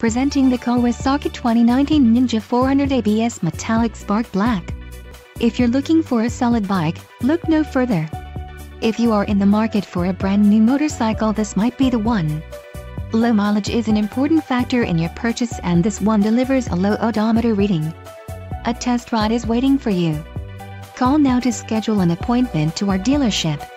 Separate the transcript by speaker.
Speaker 1: Presenting the Kawasaki 2019 Ninja 400 ABS Metallic Spark Black. If you're looking for a solid bike, look no further. If you are in the market for a brand new motorcycle, this might be the one. Low mileage is an important factor in your purchase, and this one delivers a low odometer reading. A test ride is waiting for you. Call now to schedule an appointment to our dealership.